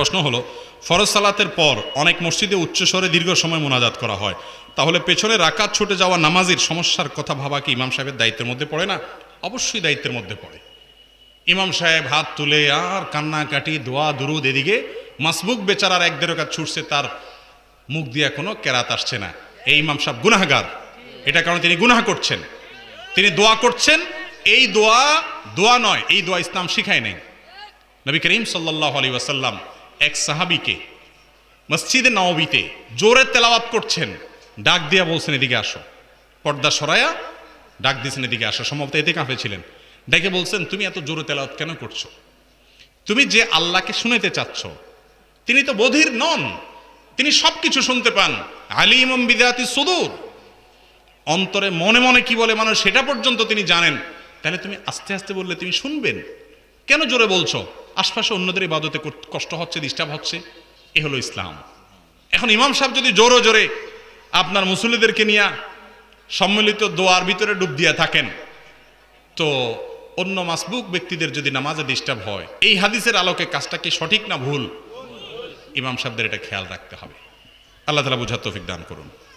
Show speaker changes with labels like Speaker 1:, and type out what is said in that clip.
Speaker 1: প্রশ্ন হলো, ফরজ সালাতের পর অনেক মসজিদে উচ্চস্বরে দীর্ঘ সময় মোনাজাত করা হয়, তাহলে পেছনে রাকাত ছুটে যাওয়া নামাজের সমস্যার কথা ভাবা কি ইমাম সাহেবের দায়িত্বের মধ্যে পড়ে না? অবশ্যই দায়িত্বের মধ্যে পড়ে। ইমাম সাহেব হাত তুলে আর কান্নাকাটি দোয়া দুরুদ, এদিকে মাসবুক বেচারার 1-1.5 রাকাত ছুটছে, তার মুখ দিয়ে কোনো কেরাত আসছে না। এই ইমাম সাহেব গুনাহগার। এটা কারণ তিনি গুনাহ করছেন, তিনি দোয়া করছেন। এই দোয়া নয়, এই দোয়া ইসলাম শিখায় নাই। নবী করিম সাল্লাল্লাহু আলাইহি ওয়াসাল্লাম এক সাহাবীকে মসজিদে নববীতে জোরে তেলাওয়াত করছেন, ডাক দিয়া বলছেন এদিকে আসো। পর্দা সরায়া ডাক দিয়েছেন এদিকে আসো। সম্ভবত ইতিকাফে ছিলেন। ডেকে বলছেন, তুমি এত জোরে তেলাওয়াত কেন করছো? তুমি যে আল্লাহকে শুনাইতে চাচ্ছ, তিনি তো বধির নন, তিনি সবকিছু শুনতে পান। আলিমুম বিযাতি সুদূর, অন্তরে মনে মনে কি বলে মানুষ সেটা পর্যন্ত তিনি জানেন। তাহলে তুমি আস্তে আস্তে বললে তিনি শুনবেন, কেন জোরে বলছো? আশপাশে অন্যদের ইবাদতে কষ্ট হচ্ছে, ডিস্টার্ব হচ্ছে। এ হলো ইসলাম। এখন ইমাম সাহেব যদি জোরে জোরে আপনার মুসল্লিদেরকে নিয়ে সম্মিলিত দোয়ার ভিতরে ডুব দিয়ে থাকেন, তো অন্য মাসবুক ব্যক্তিদের যদি নামাজে ডিস্টার্ব হয়, এই হাদিসের আলোকে কাজটা কি সঠিক না ভুল? ইমাম সাহেবদের এটা খেয়াল রাখতে হবে। আল্লাহ তাআলা বুঝার তৌফিক দান করুন।